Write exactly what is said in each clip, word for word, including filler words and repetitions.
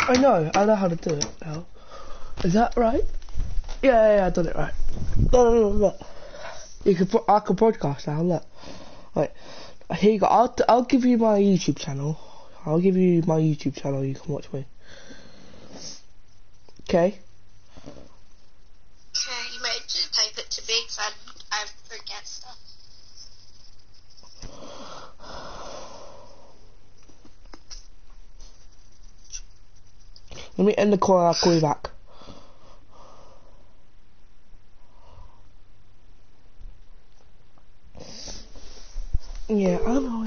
I know, I know how to do it now. Is that right? Yeah, yeah, yeah I done it right. No, no, no, look. You can put, I can broadcast now, look. Wait, here you go, I'll, I'll give you my YouTube channel. I'll give you my YouTube channel, you can watch me. Okay? Okay, you might just type it to me, because I, I forget stuff. Let me end the call and I'll call you back. Yeah, I know.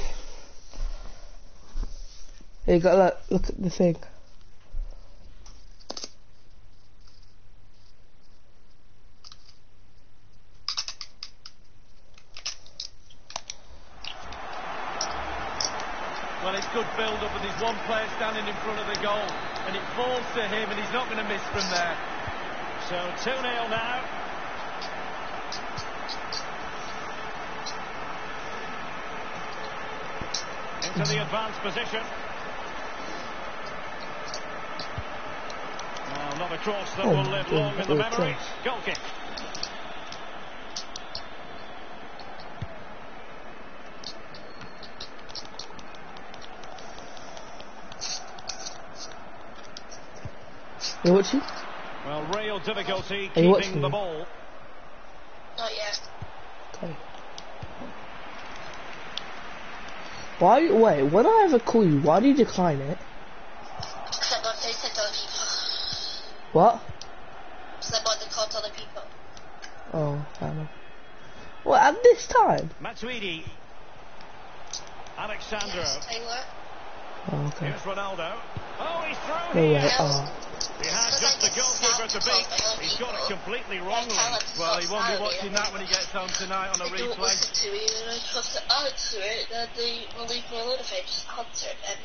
Here you go, look, look at the thing. Well, it's good build-up, and there's one player standing in front of the goal, and it falls to him, and he's not going to miss from there. So two nil now. Into the advanced position. Well, not a cross that oh, will live long in the memory. Goal kick. Are you watching? Well, real difficulty Are you keeping the me? ball. Not yet. Okay. Why? Wait, when I ever call you, why do you decline it? Because I'm on FaceTime to other people. What? Because I'm on the call to other people. Oh, I don't know. Well, at this time? Matuidi. Alexandro. Yes, Taylor. Oh, okay. Here's Ronaldo. Oh, he's through No here. way. Oh. He had just the goalkeeper to beat. He's got it completely wrongly. Well, he won't be watching that when he gets home tonight on a they don't replay. listen to me, and I have to answer it, then they will leave me alone if I just answer it. And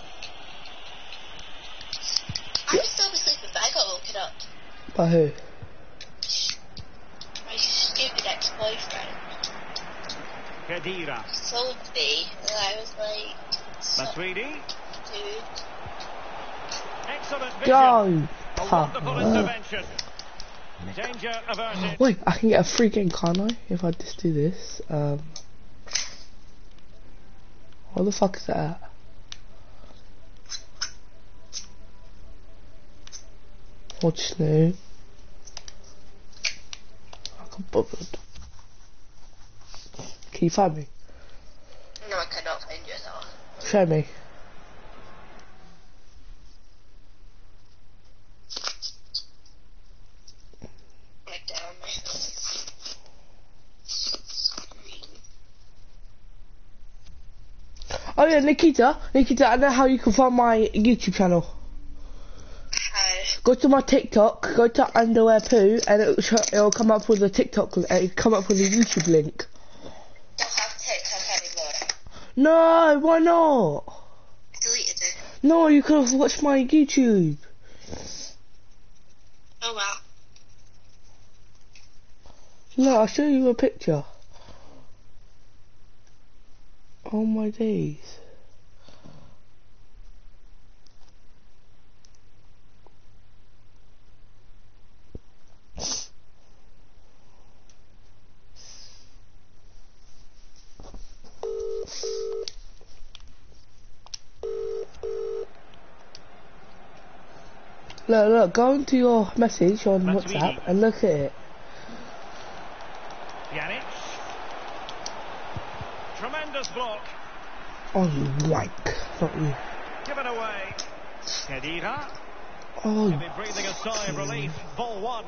I was still asleep, but I got woken up. By who? My stupid ex-boyfriend Khedira. told me, and I was like, Matuidi. dude. Excellent vision. Go! A wonderful intervention. Danger averted. Wait, I can get a free game, can't I? If I just do this. Um. What the fuck is that? What's new? I can't bothered. Can you find me? No, I cannot find you at all. Show me. Like down my screen. Oh yeah, Nikita, Nikita, I know how you can find my YouTube channel. How? Go to my TikTok, go to underwear poo, and it'll, show, it'll come up with a TikTok, it'll come up with a YouTube link. Don't have TikTok anymore. No, why not? I deleted it. No, you could have watched my YouTube. Oh well. No, I'll show you a picture. Oh my days. Look, look, go into your message on Matuidi. WhatsApp and look at it. Pjanic. Tremendous block. Oh, you wank. Not you. Given away. Khedira. Oh, He'll be breathing a sigh of relief. Ball one.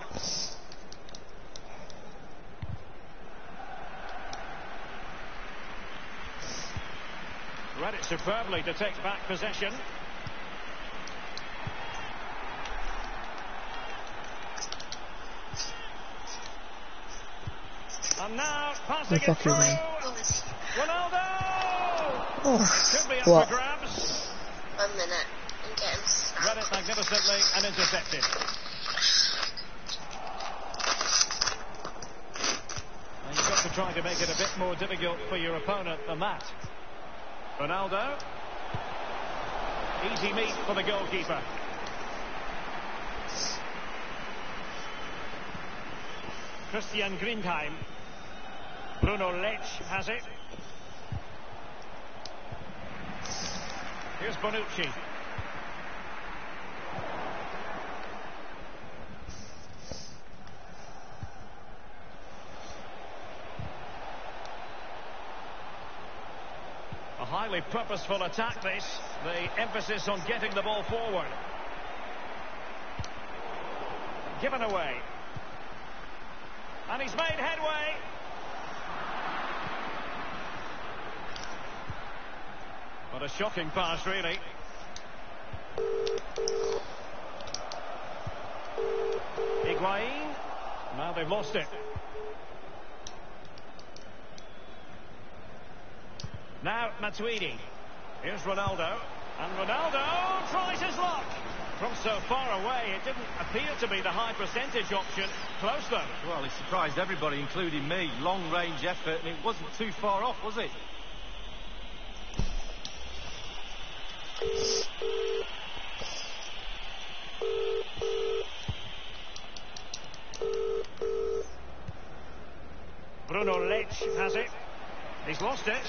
Read it superbly to take back possession. And now passing it through. Ronaldo! oh. Could be up What? for grabs. One minute. I'm getting stuck. Read it magnificently and intercepted. And you've got to try to make it a bit more difficult for your opponent than that. Ronaldo. Easy meat for the goalkeeper. Christian Grindheim. Bruno Lech has it. Here's Bonucci. A highly purposeful attack this. The emphasis on getting the ball forward. Given away. And he's made headway. What a shocking pass, really. Higuain. Now they've lost it. Now Matuidi. Here's Ronaldo. And Ronaldo tries his luck. From so far away, it didn't appear to be the high percentage option. Close though. Well, he surprised everybody, including me. Long range effort, and it wasn't too far off, was it? Bruno Lech has it. He's lost it.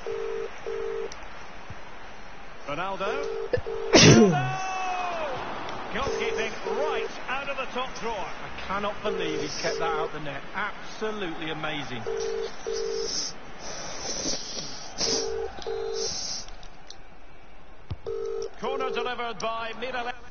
Ronaldo. Ronaldo! Goalkeeping right out of the top drawer. I cannot believe he's kept that out the net. Absolutely amazing. Corner delivered by Miralem.